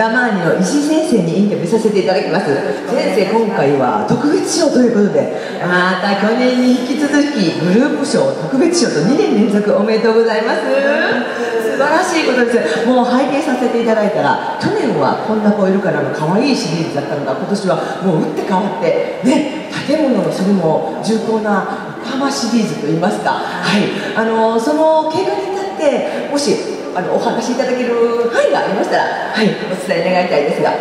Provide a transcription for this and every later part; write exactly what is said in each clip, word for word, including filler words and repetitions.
ラマーニの石井先生にインタビューさせていただきます。先生、今回は特別賞ということで、また去年に引き続きグループ賞特別賞とにねん連続おめでとうございます。素晴らしいことです。もう拝見させていただいたら、去年はこんな子いるからの可愛いシリーズだったのが、今年はもう打って変わってね、建物のそれも重厚な横浜シリーズといいますか、はい、あのその経過に至ってもしあのお話しいただける範囲がありましたら、はい、お伝え願いたいですが、はい、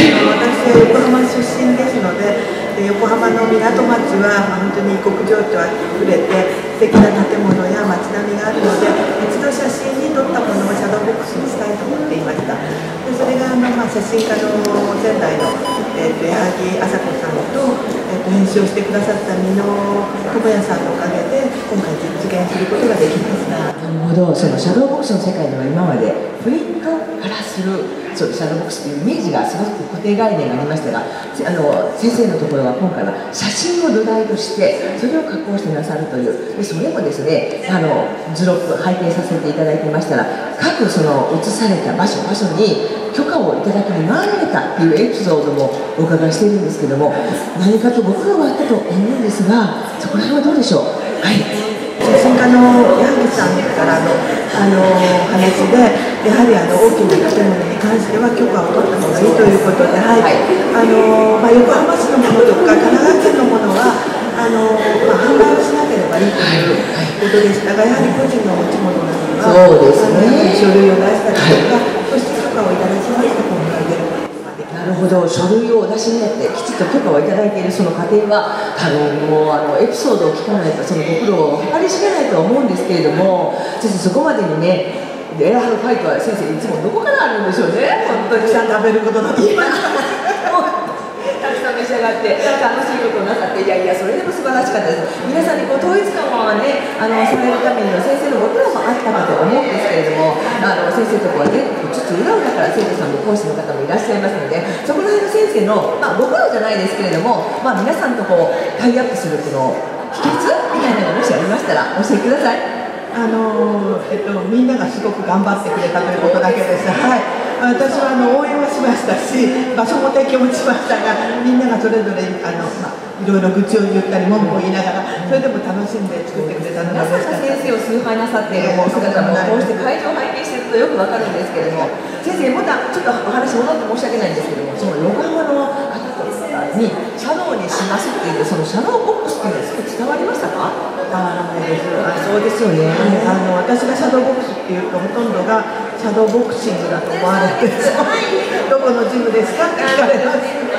私は横浜出身ですので、横浜の港町は本当に異国情緒あふれて素敵な建物や街並みがあるので、一度写真に撮ったものをシャドーボックスにしたいと思っていました。でそれがあの、まあ、写真家の仙台の、えー、と矢作麻子さんと、えー、と編集をしてくださった美濃智也さんのおかげで今回実現することができました。 なるほど。そのシャドーボックスの世界では今までプリントからするそうシャドーボックスというイメージがすごく固定概念がありましたが、あの先生のところは今回は写真を土台としてそれを加工してなさるという、でそれもですね、あの図録拝見させていただいていましたら、各その写された場所場所に許可をいただきに回られたっていうエピソードもお伺いしているんですけども、何かとご苦労があったと思うんですが、そこら辺はどうでしょう。はい、 写真家の矢作さんからの、あの話で、やはりあの大きな建物に関しては許可を取った方がいいということで、はい、あのまあ、横浜市のものとか神奈川県のものはあの、まあ、販売をしなければいいということでしたが、やはり個人の持ち物なのは、 そうですね、 書類を出したりとか、そして許可をいただきました本会で。 なるほど、書類をお出しになってきちっと許可をいただいているその過程は、多分もうあのエピソードを聞かないとそのご苦労を計り知れないとは思うんですけれども、先生そこまでにね、エアハルファイトは先生いつもどこからあるんでしょうね。本当にたくさん食べることだと思います。 たくさん召し上がって楽しいことをなさって、いやいやそれでも素晴らしかったです。皆さんにこう統一感をね、あのされるためには先生のご苦労もあったかと思うんですけれども、あの先生とこはね、ちょっと裏裏から生徒さんの講師の方もいらっしゃいますので、そこら辺の先生の、まあ、ご苦労じゃないですけれども、まあ、皆さんとこうタイアップするこの秘訣みたいなのがもしありましたら教えてください。 あのえっと、みんながすごく頑張ってくれたということだけです。はい、私はあの応援はしましたし、場所も提供もしましたが、みんながそれぞれあの、まあ、いろいろ愚痴を言ったり文句を言いながら、それでも楽しんで作ってくれたのが皆さんが先生を崇拝なさっている姿もこうして会場を拝見しているとよくわかるんですけれども、先生またちょっとお話戻って申し訳ないんですけども、その横浜の方にシャドウにしますっていうそのシャドウボックスっていうのはすごい伝わりましたか？ 伝わらないです。 あ、そうですよね。 あの私がシャドーボックスっていうとほとんどがシャドーボクシングだと思われて、どこのジムですかって聞かれます。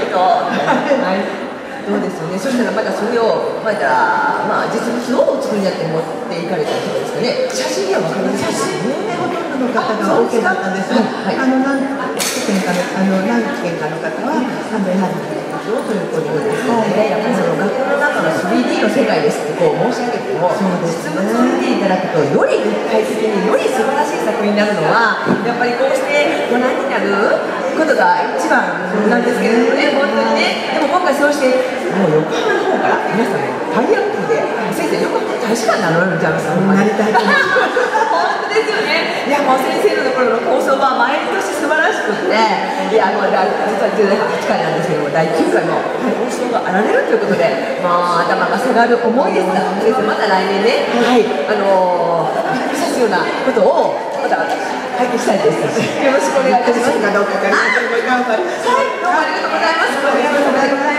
そうですよね。そしたらまたそれをまたまあ実物をお作りになって持っていかれたところですかね。写真には分かります写真ね。 でほとんどの方が OK だったんですが、あの何件かのあの何件かの方はあのやはりということですね。やっぱりその学校の中の スリーディー の世界ですってこう申し上げても、実物を見ていただくとより立体的により素晴らしい作品になるのはやっぱりこうしてご覧になることが一番なんですけれどもね、本当にね。でも今回そうしてもう横浜の方から皆さんタイアップで先生横浜大使館になられるんじゃないですか。 なりたいと思います。 本当ですよね。いやもう先生のところの構想は毎年素晴らしくって、いやもう実はじゅうはちかいなんですけどもだいきゅうかいも構想があられるということで、まあ頭が下がる思いですが、先生また来年ね、はい、あのー、びっくりさせるようなことをまた拝見したいです。よろしくお願いいたします。 どうかはい、どうもありがとうございます。ありがとうございます。